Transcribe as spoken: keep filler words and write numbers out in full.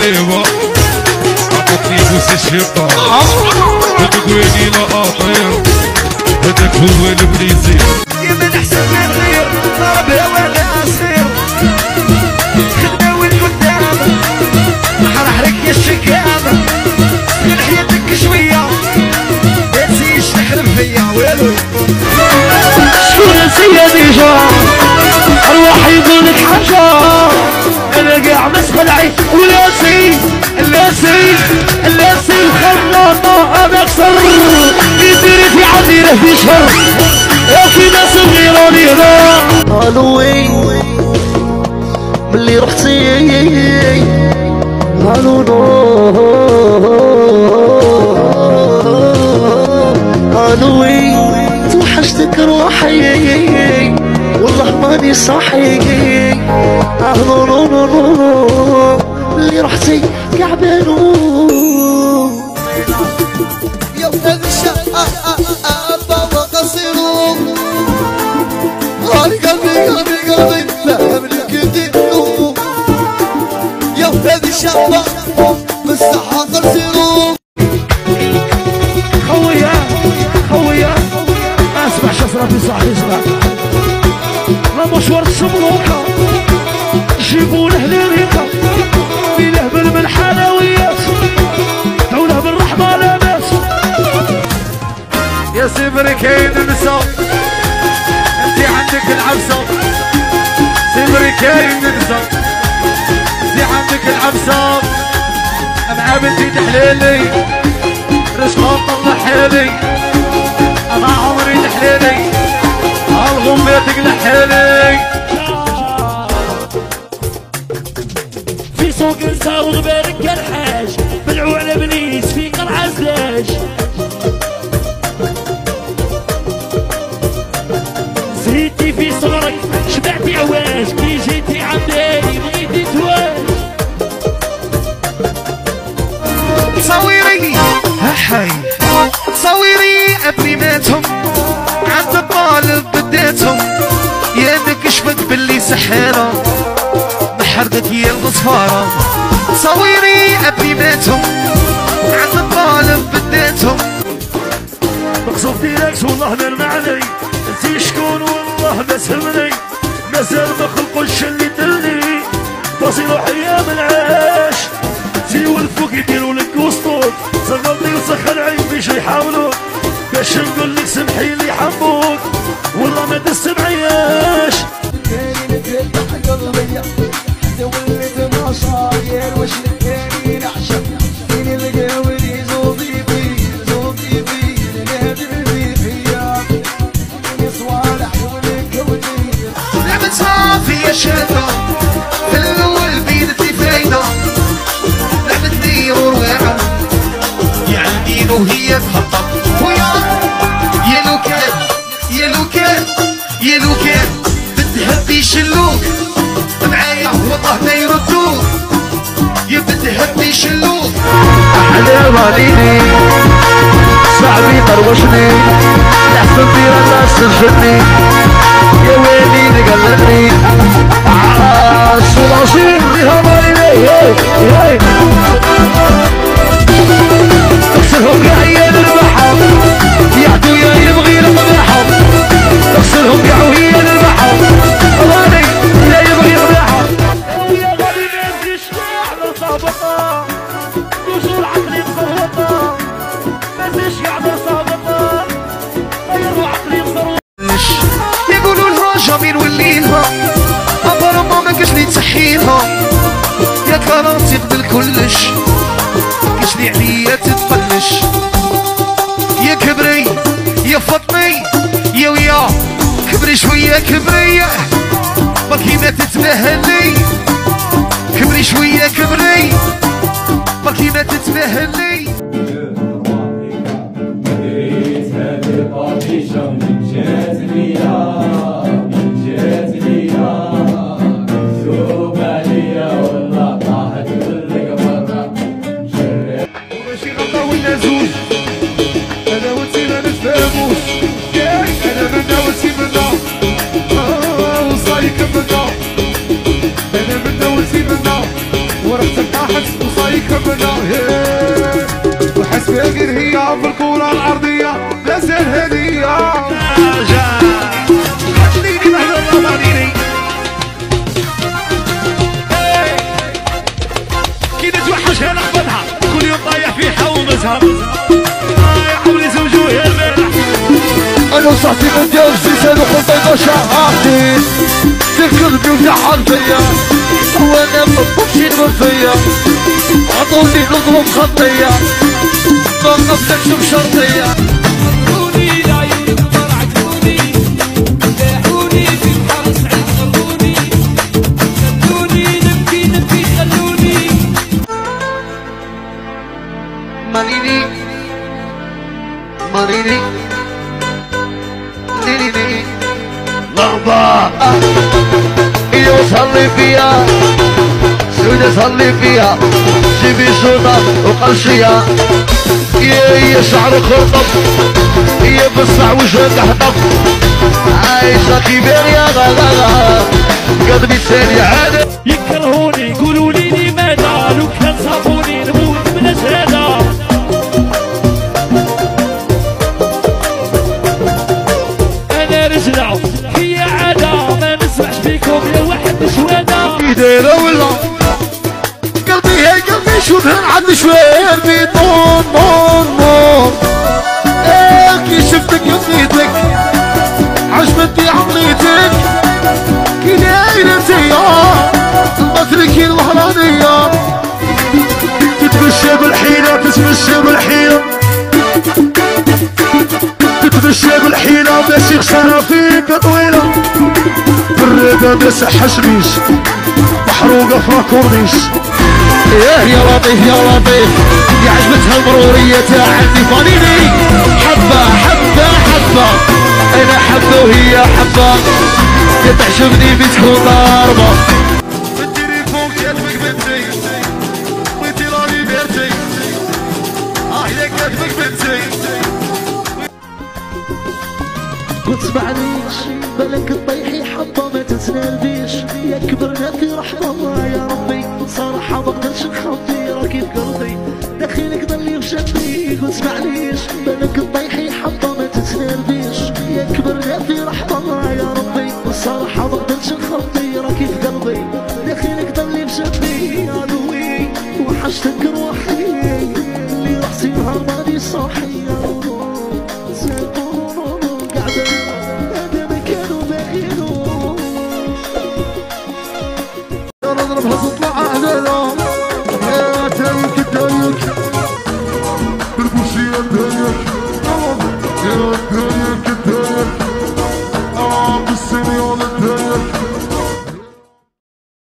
طيبة عطتني بوس الشقة تقولي لا أطير هذاك هو البريزيل يا من أحسن من غير ضرب ولا أصير خدمة والقدام حرحرك يا الشكامة من حياتك شوية تنسيش تحلم فيا ويلو شكون نسيا ديجا أرواح يقولك حاجة أنا قاع مسخلعي ولاسي اللاسي اللاسي الخلاطة أنا أكسر يديري في عديره في شهر يا في ناس غيروني هنا قالوا وين ملي رحتي قالوا نو قالوا وين توحشتك روحي والله ماني صاحي قالوا نو نو نو ملي رحتي كعبانو يا ولاد الشقة بابا قصيرو غالي قلبي قلبي قلبي لا ملك يدينو يا ولاد الشقة بالصحة قصيرو خويا خويا اسمع شصرة في صاحبي اسمع لا مشوار الشمروكة جيبوا له ليريكا في لهبل من الحلويات دولة بالرحمة لاباس يا سيبري كاين النساء انتي عندك العبسة سيبري كاين النساء انتي عندك العبسة مع بنتي تحليلي رشقة طلع حيلي انا عمري تحليلي هالغمية تقلع حيلي في سوق نساء وغبارك الحاج بلعوا على بنيس في قرعة زلاج زيتي في صغرك شبعتي عواش كي جيتي عمداني بغيتي تواش تصويري هاي تصويري ابنيناتهم عند الطالب بديتهم يا ذاك شبك باللي سحيرة محرقت هي الغصفارة تصويري ابنيناتهم عند الطالب بديتهم مقصود ديركس والله نرمى علي انتي شكون والله بسهمني مازال ما خلقوش اللي دلني تصيروا حيا من عاش زيو الفوق يديروا لك وسطوك صغرني وسخن عين باش يحاولوا باش نقول لك سمحي لي حبوك والله ما تسمعياش كاين تفتح قلبي حتى وليت ما صاير واش نكاني نعشق فين القاولي زوضي بي زوضي بي نادر بي فيا صوالح ولك ودي لعبة صافي يا شاطة في الاول بيدتي فايدة لعبة دير ورويعة يعني وهي تخطط ويا يا لو كان يا لو كان يا لو كان بتهبي شلوك معايا والله ما يردوك يا بتهبي شلوك على باليني صاحبي طروشني لحسن دير الله سجني يا ويلي نقلبني عاش وراسي بها باليني تغسلهم كاع هي البحر يعدو يا يبغي الملاحة تغسلهم كاع وهي البحر غالي لا يبغي الملاحة يا غالي ما يمشيش على صابطة وجود عقلي مصوتة ما زيش قاعدة صابطة غيروا عقلي مصوتة يقولوا لها جميل وليلها أبرا ما ماكاش لي تسحيلها يا كرامتي قبل كلش كاش لي عليا تتفلش يا كبري يا فاطمي يا ويا كبري شوية كبري باكي ما تتمهلي كبري شوية كبري باكي ما تتمهلي انا وانتي ما نتفاهموش انا منا وانتي منا وصايك منا انا منا وانتي منا ورحت طاحت زين هدية خليني بعد الرمانيني كي نتوحش نحفظها كل يوم طايح في حومزها يا حولي زوجوه يا البارح انا وصاحبي من ديال الزيزان وخلطي باشا عاقدين تركض بيوجع حرفيا وانا مبطوشين وفيا عطوني نظلم خطية ما قبلكش بشرطية عطوني لعيونك فرعتوني لاحوني في بحر سعيد خلوني خلوني نبكي نبكي خلوني مانيني مانيني نيني لعبة إيه وصلي فيها سودة صلي فيها جيبي سودا وقرشية يا يا شعر خرطب يا بصع وجهك هطب عايشة كبير يا غلا قلبي ثاني عادة يكرهوني يقولوا لي لماذا لو كان صابوني نموت من هذا انا رجلة هي عادة ما نسمعش فيكم يا واحد شواده كي دايرة ولا قلبي هي قلبي شو ذهن عندي شوير بيطون نور نور ايه كي شفتك يمنيتك عجبتني عمريتك كي دايرة زيا المتركي الوهرانية تتمشى بالحيلة تتمشى بالحيلة تتمشى بالحيلة ماشي خسارة فيك طويلة بالريدة ما صحش بيش محروقة في كورنيش ياه يا لطيف يا لطيف يا عجبتها المرورية تاع عندي فانيني حبة حبة حبة انا حبة وهي حبة تعجبني بتكون ضاربة بالتليفون كاتبك بنتي وانتي راني بيرتي اه يا كاتبك بنتي قلت معليش بالك تطيحي حبة ما تتنالبيش يا كبرنا في رحمة الله يا ربي صراحة ما قدرتش نخبي راكي في قلبي داخلك ضلي وشدي قلت معليش بالك تطيحي حبة ما تتنالبيش يا كبرنا في رحمة الله يا ربي صراحة ما قدرتش نخبي راكي في قلبي داخلك ضلي وشدي عدوي وحشتك روحي اللي راسي نهار ماني صاحي